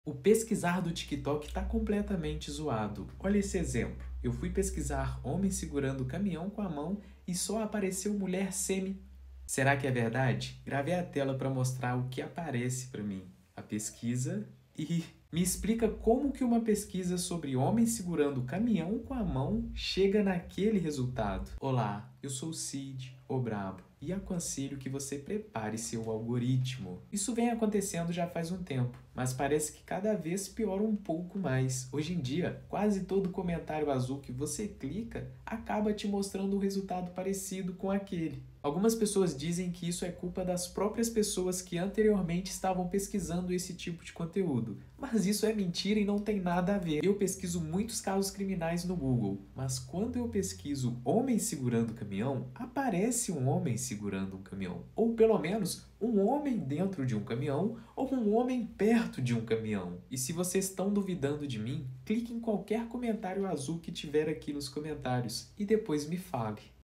O pesquisar do TikTok está completamente zoado. Olha esse exemplo. Eu fui pesquisar homem segurando o caminhão com a mão e só apareceu mulher semi. Será que é verdade? Gravei a tela para mostrar o que aparece para mim. A pesquisa e me explica como que uma pesquisa sobre homem segurando o caminhão com a mão chega naquele resultado. Olá, eu sou o Cid, o Brabo, e aconselho que você prepare seu algoritmo. Isso vem acontecendo já faz um tempo, mas parece que cada vez piora um pouco mais. Hoje em dia, quase todo comentário azul que você clica acaba te mostrando um resultado parecido com aquele. Algumas pessoas dizem que isso é culpa das próprias pessoas que anteriormente estavam pesquisando esse tipo de conteúdo, mas isso é mentira e não tem nada a ver. Eu pesquiso muitos casos criminais no Google, mas quando eu pesquiso homem segurando caminhão, aparece um homem segurando um caminhão, ou pelo menos um homem dentro de um caminhão ou um homem perto de um caminhão. E se vocês estão duvidando de mim, clique em qualquer comentário azul que tiver aqui nos comentários e depois me fale.